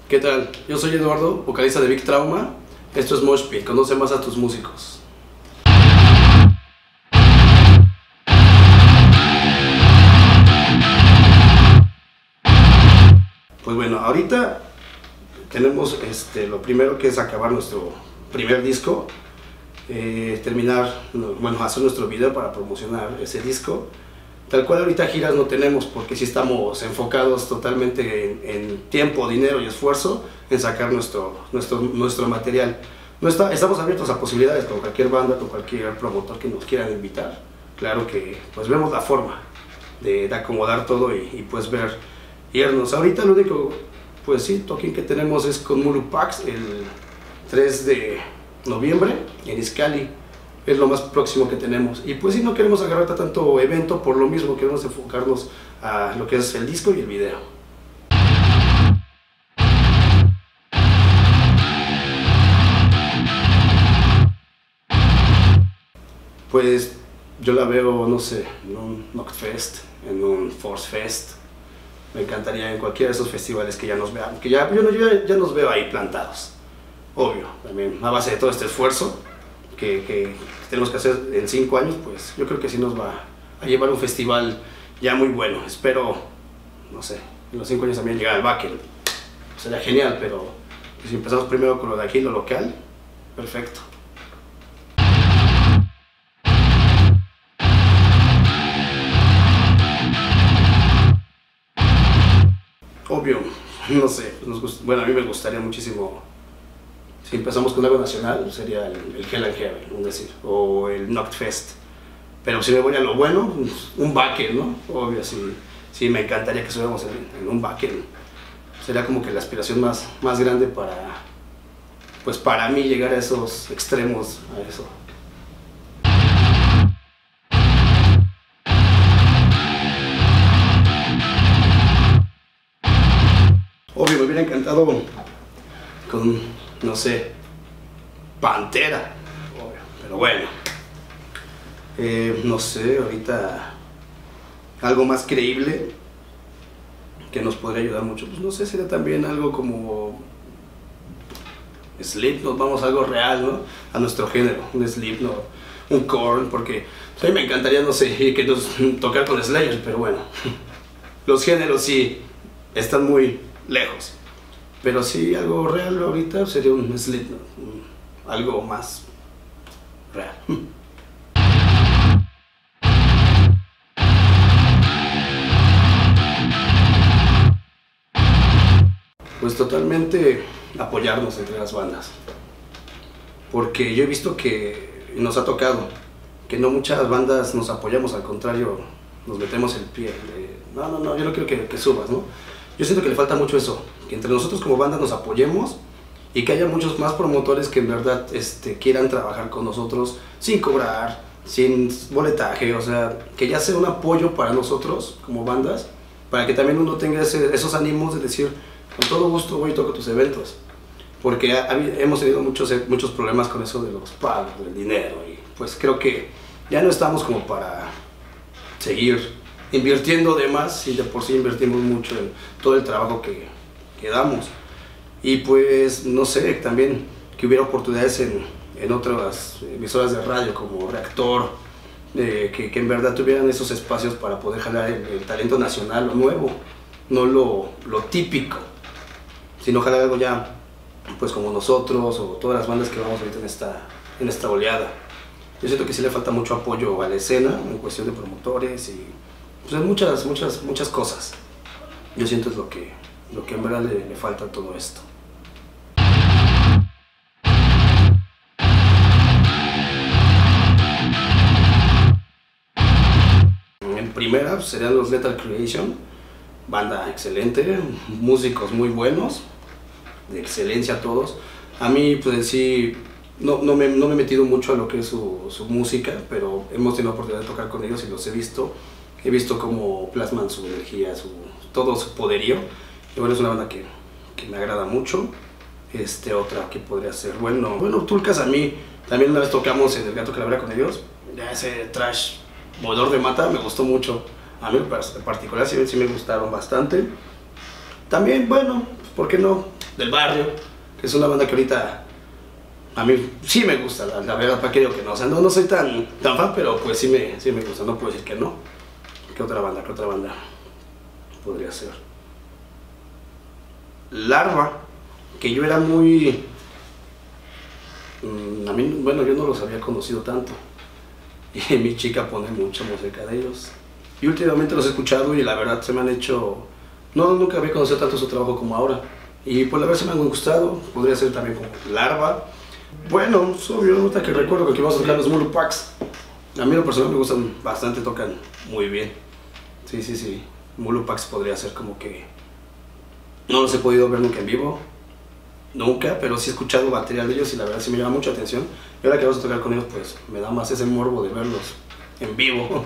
¿Qué tal? Yo soy Eduardo, vocalista de Big Trauma. Esto es Mosh Pit, conoce más a tus músicos. Pues bueno, ahorita tenemos lo primero que es acabar nuestro primer disco, terminar, bueno, hacer nuestro video para promocionar ese disco. Tal cual ahorita giras no tenemos porque sí estamos enfocados totalmente en tiempo, dinero y esfuerzo en sacar nuestro material. Estamos abiertos a posibilidades con cualquier banda, con cualquier promotor que nos quieran invitar. Claro que pues vemos la forma de acomodar todo y pues irnos. Ahorita lo único, pues sí, toquín que tenemos es con Mulu Pax el 3 de noviembre en Izcali. Es lo más próximo que tenemos. Y pues si no queremos agarrar tanto evento, por lo mismo queremos enfocarnos a lo que es el disco y el video. Pues yo la veo, no sé, en un Knockfest, en un Force Fest. Me encantaría en cualquiera de esos festivales que ya nos vean, que ya nos veo ahí plantados. Obvio, también a base de todo este esfuerzo que tenemos que hacer en 5 años, pues yo creo que sí nos va a llevar un festival ya muy bueno. Espero, no sé, en los 5 años también llegar al Bakel. Sería genial, pero si empezamos primero con lo de aquí, lo local, perfecto. Obvio, no sé, bueno, a mí me gustaría muchísimo. Si empezamos con algo nacional, sería el Hell and Heaven, un decir, o el Knockfest. Pero si me voy a lo bueno, un Bakel, ¿no? Obvio, sí me encantaría que estuviéramos en un Bakel. Sería como que la aspiración más grande para mí llegar a esos extremos, a eso. Obvio, me hubiera encantado con, no sé, Pantera, obvio, pero bueno, no sé, ahorita algo más creíble que nos podría ayudar mucho, pues no sé, sería también algo como Slipknot, vamos a algo real, ¿no? A nuestro género, un Slipknot, un Korn, porque pues, a mí me encantaría, no sé, que nos tocar con Slayer, pero bueno, los géneros sí están muy lejos. Pero sí, algo real ahorita sería un Slipknot, algo más real. Pues totalmente apoyarnos entre las bandas. Porque yo he visto que nos ha tocado que no muchas bandas nos apoyamos, al contrario, nos metemos el pie. No, yo no quiero que subas, ¿no? Yo siento que le falta mucho eso, que entre nosotros como banda nos apoyemos y que haya muchos más promotores que en verdad quieran trabajar con nosotros sin cobrar, sin boletaje, o sea, que ya sea un apoyo para nosotros como bandas, para que también uno tenga esos ánimos de decir, con todo gusto voy y toco tus eventos, porque hemos tenido muchos problemas con eso de los pagos, del dinero, y pues creo que ya no estamos como para seguir invirtiendo de más, y de por sí invertimos mucho en todo el trabajo que damos. Y pues, no sé, también que hubiera oportunidades en otras emisoras de radio como Reactor, que en verdad tuvieran esos espacios para poder jalar el talento nacional, lo nuevo, no lo típico, sino jalar algo ya, pues como nosotros o todas las bandas que vamos ahorita en esta oleada. Yo siento que sí le falta mucho apoyo a la escena en cuestión de promotores y pues muchas cosas. Yo siento es lo que en verdad le falta a todo esto. En primera pues, serían los Lethal Creation, banda excelente, músicos muy buenos, de excelencia todos. A mí pues en sí no me he metido mucho a lo que es su música, pero hemos tenido la oportunidad de tocar con ellos y los he visto. He visto cómo plasman su energía, todo su poderío. Y bueno, es una banda que me agrada mucho. Otra que podría ser, bueno, Tulcas a mí, también una vez tocamos en El Gato Calavera con ellos. Ya ese trash volador de mata me gustó mucho. A mí en particular sí me gustaron bastante. También, bueno, ¿por qué no? del barrio, que es una banda que ahorita a mí sí me gusta, la verdad, para que digo que no, o sea, no soy tan fan, pero pues sí me gusta, no puedo decir que no. ¿Qué otra banda podría ser? Larva, que yo era muy... a mí, bueno, yo no los había conocido tanto, y mi chica pone mucha música de ellos, y últimamente los he escuchado y la verdad se me han hecho... nunca había conocido tanto su trabajo como ahora, y pues la verdad se me han gustado. Podría ser también como Larva. Bueno, es obvio, ahorita que recuerdo que aquí vamos a tocar los Mulupax. A mí lo personal me gustan bastante, tocan muy bien. Sí, Mulupax podría ser como que... no los he podido ver nunca en vivo, nunca, pero sí he escuchado material de ellos y la verdad sí me llama mucha atención. Y ahora que vamos a tocar con ellos, pues me da más ese morbo de verlos en vivo.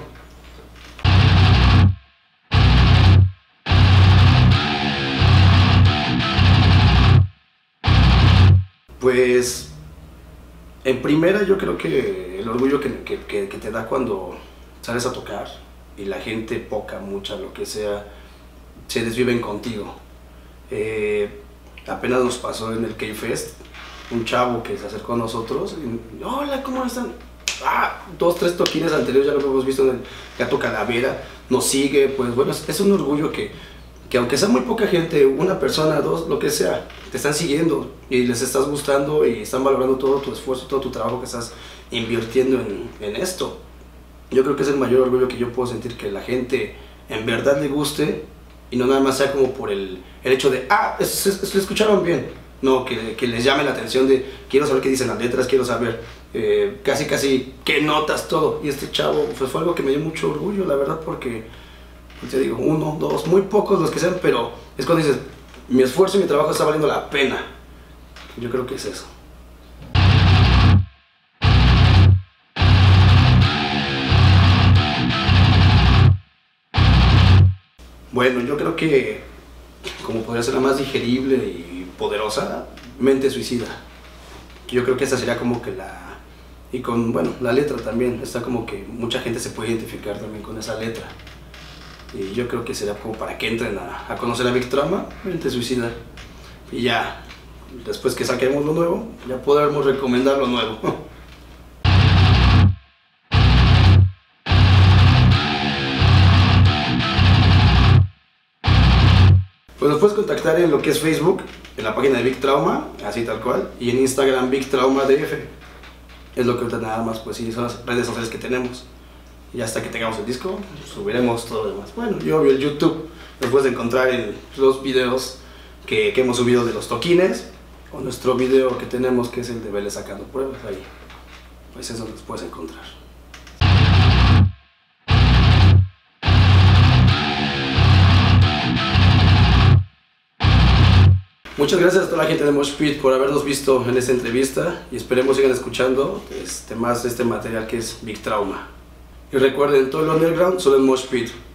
Pues, en primera yo creo que el orgullo que te da cuando sales a tocar y la gente, poca, mucha, lo que sea, se desviven contigo. Apenas nos pasó en el K-Fest, un chavo que se acercó a nosotros y, hola, ¿cómo están? 2, 3 toquines anteriores ya lo hemos visto en el Gato Calavera, nos sigue. Pues bueno, es un orgullo que aunque sea muy poca gente, una persona, 2, lo que sea, te están siguiendo y les estás gustando y están valorando todo tu esfuerzo, todo tu trabajo que estás invirtiendo en esto. Yo creo que es el mayor orgullo que yo puedo sentir, que la gente en verdad le guste y no nada más sea como por el hecho de, se escucharon bien. No, que les llame la atención de, quiero saber qué dicen las letras, quiero saber casi qué notas, todo. Y este chavo, pues fue algo que me dio mucho orgullo, la verdad, porque te digo, 1, 2, muy pocos los que sean, pero es cuando dices, mi esfuerzo y mi trabajo está valiendo la pena. Yo creo que es eso. Bueno, yo creo que, como podría ser la más digerible y poderosa, Mente Suicida. Yo creo que esa sería como que la... y con, bueno, la letra también, está como que mucha gente se puede identificar también con esa letra. Y yo creo que sería como para que entren a conocer a Big Trauma, Mente Suicida. Y ya, después que saquemos lo nuevo, ya podremos recomendar lo nuevo. Pues nos puedes contactar en lo que es Facebook, en la página de Big Trauma, así tal cual, y en Instagram Big Trauma DF. Es lo que ahorita nada más, pues sí, son las redes sociales que tenemos. Y hasta que tengamos el disco, subiremos todo lo demás. Bueno, yo obvio el YouTube, lo puedes encontrar en los videos que hemos subido de los toquines, o nuestro video que tenemos, que es el de Vélez sacando pruebas, ahí, pues eso los puedes encontrar. Muchas gracias a toda la gente de Mosh Pit por habernos visto en esta entrevista y esperemos sigan escuchando más de este material que es Big Trauma. Y recuerden, todo el underground solo en Mosh Pit.